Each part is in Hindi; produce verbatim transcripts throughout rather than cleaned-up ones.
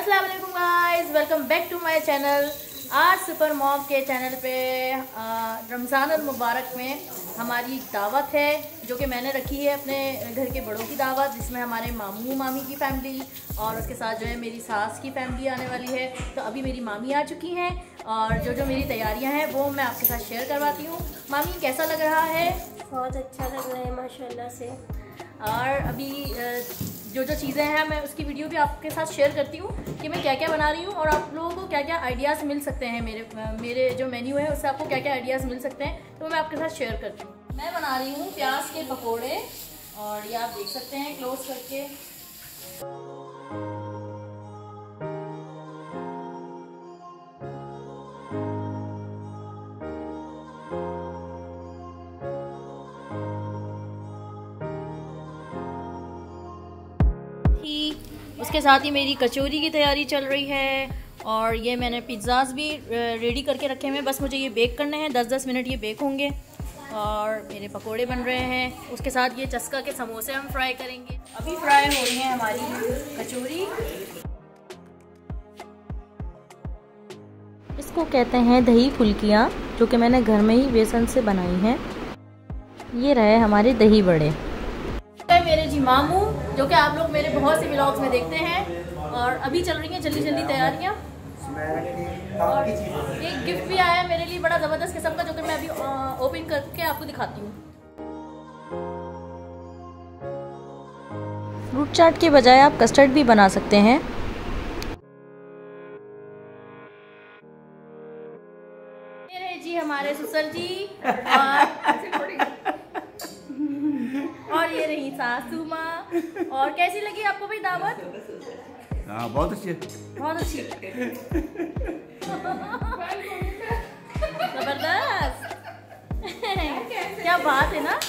अस्सलाम वालेकुम guys, welcome back to my channel. आज सुपर मॉम के चैनल पे रमज़ान अल मुबारक में हमारी दावत है जो कि मैंने रखी है अपने घर के बड़ों की दावत, जिसमें हमारे मामू मामी की फैमिली और उसके साथ जो है मेरी सास की फैमिली आने वाली है। तो अभी मेरी मामी आ चुकी हैं और जो जो मेरी तैयारियां हैं वो मैं आपके साथ शेयर करवाती हूँ। मामी कैसा लग रहा है? बहुत अच्छा लग रहा है माशाल्लाह से। और अभी जो जो चीज़ें हैं मैं उसकी वीडियो भी आपके साथ शेयर करती हूँ कि मैं क्या क्या बना रही हूँ और आप लोगों को क्या क्या आइडियाज़ मिल सकते हैं। मेरे मेरे जो मेन्यू है उससे आपको क्या क्या आइडियाज़ मिल सकते हैं, तो मैं आपके साथ शेयर करती हूँ। मैं बना रही हूँ प्याज के पकोड़े और ये आप देख सकते हैं क्लोज करके। उसके साथ ही मेरी कचौरी की तैयारी चल रही है और ये मैंने पिज़्ज़ाज़ भी रेडी करके रखे हुए हैं, बस मुझे ये बेक करने हैं। दस दस मिनट ये बेक होंगे और मेरे पकोड़े बन रहे हैं। उसके साथ ये चस्का के समोसे हम फ्राई करेंगे। अभी फ्राई हो रही है हमारी कचौरी। इसको कहते हैं दही फुल्कियाँ, जो कि मैंने घर में ही बेसन से बनाई हैं। ये रहे हमारे दही बड़े। मेरे जी मामू जो कि आप लोग मेरे बहुत से व्लॉग्स में देखते हैं, और अभी चल रही हैं जल्दी जल्दी तैयारियां। और एक गिफ्ट भी आया है मेरे लिए बड़ा ज़बरदस्त किस्म का, जो कि मैं अभी ओपन करके आपको दिखाती हूँ। फ्रूट चाट के बजाय आप कस्टर्ड भी बना सकते हैं। मेरे जी हमारे ससुर जी और और ये रही सासू माँ। और कैसी लगी आपको भाई दावत? हाँ बहुत अच्छी है, बहुत अच्छी, जबरदस्त। क्या बात है ना।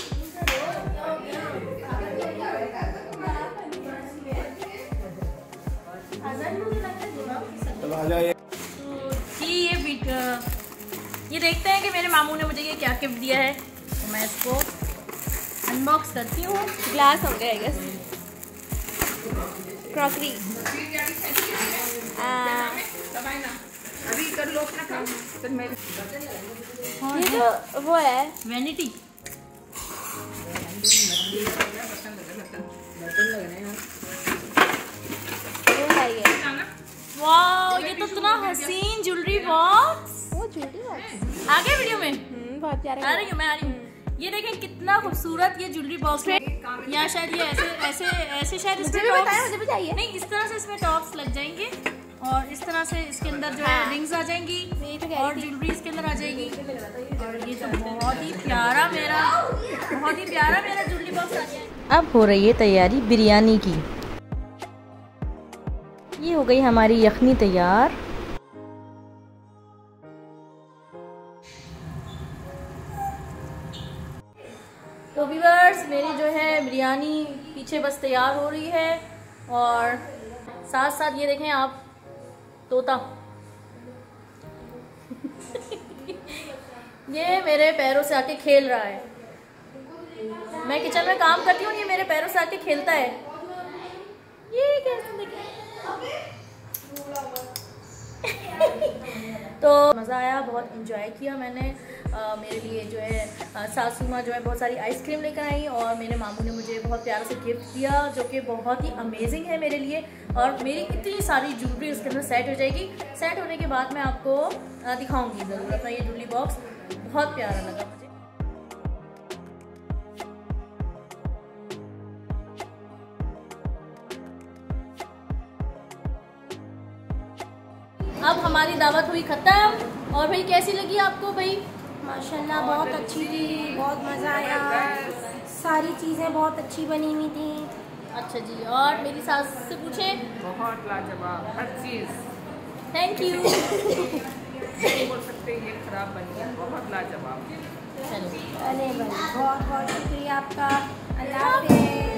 जी ये ये देखते हैं कि मेरे मामू ने मुझे ये क्या गिफ्ट दिया है, तो मैं इसको अनबॉक्स करती हूँ। ग्लास हो गया है, क्रॉकरी। अभी कर लो अपना काम। ये जो वो है वैनिटी। वो है ये। वाह ये तो इतना हसीन ज्वेलरी बॉक्स। वो ज्वेलरी बॉक्स आ गया वीडियो में। हम्म बहुत प्यारा। आ रही हूँ मैं, आ रही हूँ। ये देखें कितना खूबसूरत ये ज्वेलरी बॉक्स है। यहाँ शायद ये ऐसे ऐसे ऐसे शायद इसमें मुझे बताइए। नहीं, इस तरह से इसमें टॉप्स लग जाएंगे और इस तरह से इसके अंदर जो है रिंग्स आ जाएंगी और ज्वेलरी इसके अंदर आ जाएगी। और ये तो बहुत ही प्यारा मेरा बहुत ही प्यारा मेरा ज्वेलरी बॉक्स आ गया। अब हो रही है तैयारी बिरयानी की। ये हो गई हमारी यखनी तैयार। तो व्यूअर्स मेरी जो है बिरयानी पीछे बस तैयार हो रही है और साथ साथ ये देखें आप तोता ये मेरे पैरों से आके खेल रहा है। मैं किचन में काम करती हूँ, ये मेरे पैरों से आके खेलता है। ये कैसे देखें। तो मज़ा आया, बहुत इंजॉय किया मैंने। आ, मेरे लिए जो है आ, सासू माँ जो है बहुत सारी आइसक्रीम लेकर आई और मेरे मामू ने मुझे बहुत प्यारा से गिफ्ट दिया जो कि बहुत ही अमेजिंग है मेरे लिए। और मेरी इतनी सारी ज्वेलरी उसके अंदर सेट हो जाएगी। सेट होने के बाद मैं आपको आ, दिखाऊंगी ज़रूर अपना ये ज्वेलरी बॉक्स। बहुत प्यारा लगा मुझे। अब हमारी दावत हुई ख़त्म। और भाई कैसी लगी आपको भाई? माशाल्लाह बहुत अच्छी थी, बहुत मज़ा आया। सारी चीज़ें बहुत अच्छी बनी हुई थी। अच्छा जी, और मेरी सास से पूछे? बहुत लाजवाब हर चीज। Thank you. नहीं बोल सकते ये खराब बनी है, बहुत लाजवाब। चलो अरे भाई बहुत बहुत शुक्रिया आपका। अल्लाह हाफ़िज़।